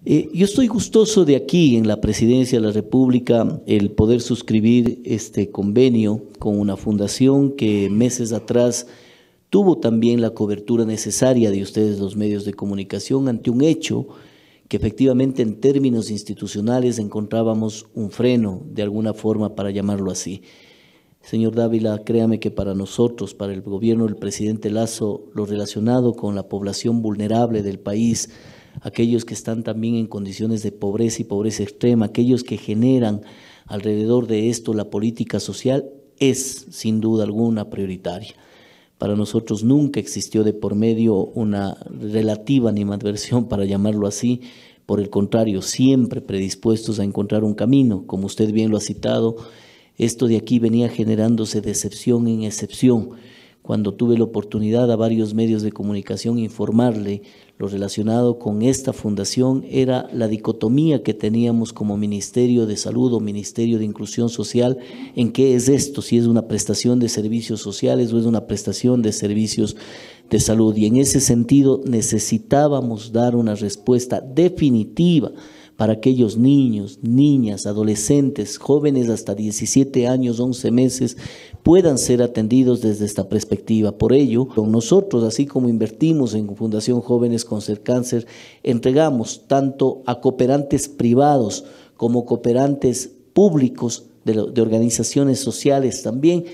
Yo estoy gustoso de aquí, en la Presidencia de la República, el poder suscribir este convenio con una fundación que meses atrás tuvo también la cobertura necesaria de ustedes, los medios de comunicación, ante un hecho que efectivamente en términos institucionales encontrábamos un freno, de alguna forma, para llamarlo así. Señor Dávila, créame que para nosotros, para el gobierno del presidente Lasso, lo relacionado con la población vulnerable del país, aquellos que están también en condiciones de pobreza y pobreza extrema, aquellos que generan alrededor de esto la política social, es sin duda alguna prioritaria. Para nosotros nunca existió de por medio una relativa animadversión, para llamarlo así. Por el contrario, siempre predispuestos a encontrar un camino. Como usted bien lo ha citado, esto de aquí venía generándose de excepción en excepción. Cuando tuve la oportunidad a varios medios de comunicación informarle lo relacionado con esta fundación, era la dicotomía que teníamos como Ministerio de Salud o Ministerio de Inclusión Social, en qué es esto, si es una prestación de servicios sociales o es una prestación de servicios de salud. Y en ese sentido necesitábamos dar una respuesta definitiva para aquellos niños, niñas, adolescentes, jóvenes hasta 17 años, 11 meses, puedan ser atendidos desde esta perspectiva. Por ello, con nosotros, así como invertimos en Fundación Jóvenes con Cáncer, entregamos tanto a cooperantes privados como cooperantes públicos de organizaciones sociales también,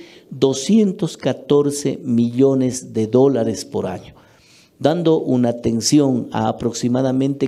214 millones de dólares por año, dando una atención a aproximadamente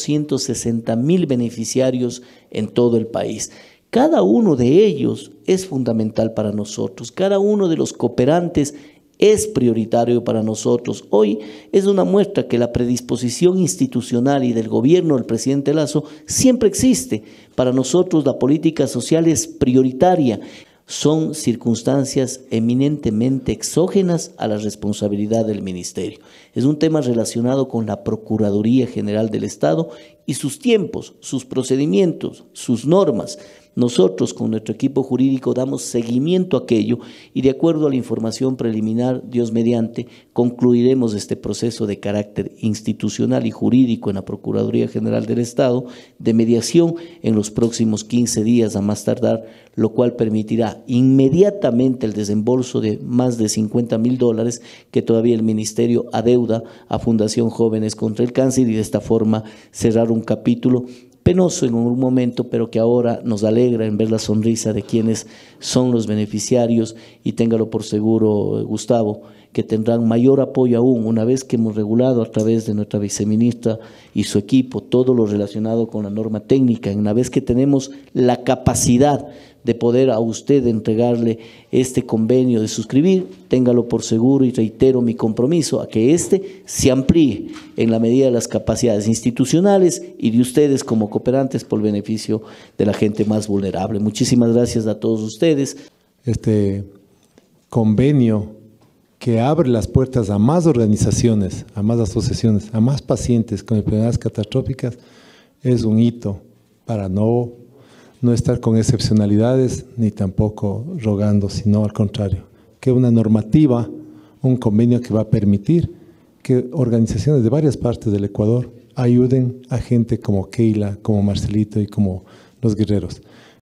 460,000 beneficiarios en todo el país. Cada uno de ellos es fundamental para nosotros, cada uno de los cooperantes es prioritario para nosotros. Hoy es una muestra que la predisposición institucional y del gobierno del presidente Lasso siempre existe. Para nosotros la política social es prioritaria. Son circunstancias eminentemente exógenas a la responsabilidad del ministerio. Es un tema relacionado con la Procuraduría General del Estado y sus tiempos, sus procedimientos, sus normas. Nosotros con nuestro equipo jurídico damos seguimiento a aquello y de acuerdo a la información preliminar, Dios mediante, concluiremos este proceso de carácter institucional y jurídico en la Procuraduría General del Estado de mediación en los próximos 15 días a más tardar, lo cual permitirá inmediatamente el desembolso de más de $50,000 que todavía el Ministerio adeuda a Fundación Jóvenes contra el Cáncer, y de esta forma cerrar un capítulo penoso en un momento, pero que ahora nos alegra en ver la sonrisa de quienes son los beneficiarios, y téngalo por seguro, Gustavo, que tendrán mayor apoyo aún una vez que hemos regulado a través de nuestra viceministra y su equipo todo lo relacionado con la norma técnica, una vez que tenemos la capacidad de poder a usted entregarle este convenio de suscribir, téngalo por seguro, y reitero mi compromiso a que este se amplíe en la medida de las capacidades institucionales y de ustedes como cooperantes por el beneficio de la gente más vulnerable. Muchísimas gracias a todos ustedes. Este convenio que abre las puertas a más organizaciones, a más asociaciones, a más pacientes con enfermedades catastróficas, es un hito para no estar con excepcionalidades ni tampoco rogando, sino al contrario, que una normativa, un convenio que va a permitir que organizaciones de varias partes del Ecuador ayuden a gente como Keila, como Marcelito y como los guerreros.